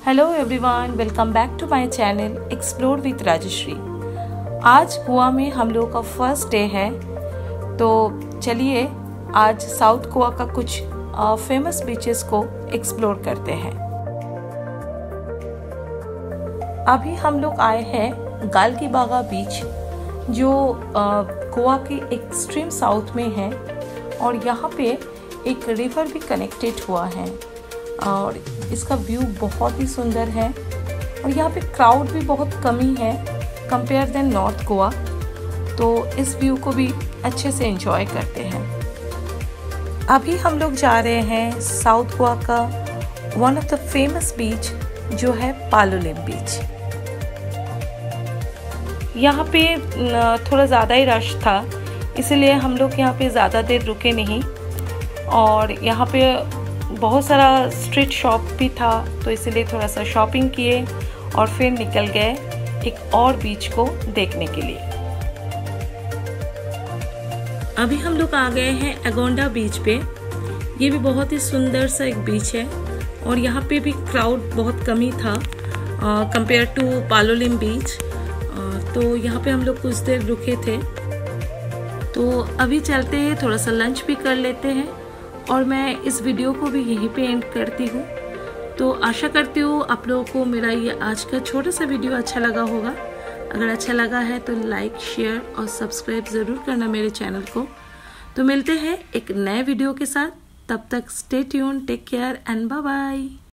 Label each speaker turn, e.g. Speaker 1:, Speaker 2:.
Speaker 1: Hello everyone, welcome back to my channel explore with Rajshri. आज गोवा में हम लोगों का फर्स्ट डे है, तो चलिए आज साउथ गोवा का कुछ फेमस बीचेस को एक्सप्लोर करते हैं। अभी हम लोग आए हैं गालगीबागा बीच, जो गोवा के एक्सट्रीम साउथ में है और यहाँ पे एक रिवर भी कनेक्टेड हुआ है और इसका व्यू बहुत ही सुंदर है और यहाँ पे क्राउड भी बहुत कमी है कंपेयर देन नॉर्थ गोवा, तो इस व्यू को भी अच्छे से एंजॉय करते हैं। अभी हम लोग जा रहे हैं साउथ गोवा का one of the famous beach जो है पालोलेम बीच। यहाँ पे थोड़ा ज़्यादा ही रश था, इसलिए हम लोग यहाँ पे ज़्यादा देर रुके नहीं और यहाँ पे बहुत सारा स्ट्रीट शॉप भी था, तो इसलिए थोड़ा सा शॉपिंग किए और फिर निकल गए एक और बीच को देखने के लिए। अभी हम लोग आ गए हैं एगोंडा बीच पे। ये भी बहुत ही सुंदर सा एक बीच है और यहाँ पे भी क्राउड बहुत कम ही था कंपेयर टू पालोलेम बीच, तो यहाँ पे हम लोग कुछ देर रुके थे। तो अभी चलते हैं, थोड़ा सा लंच भी कर लेते हैं और मैं इस वीडियो को भी यहीं पे एंड करती हूँ। तो आशा करती हूँ आप लोगों को मेरा ये आज का छोटा सा वीडियो अच्छा लगा होगा। अगर अच्छा लगा है तो लाइक, शेयर और सब्सक्राइब ज़रूर करना मेरे चैनल को। तो मिलते हैं एक नए वीडियो के साथ, तब तक stay tuned, take care and bye bye.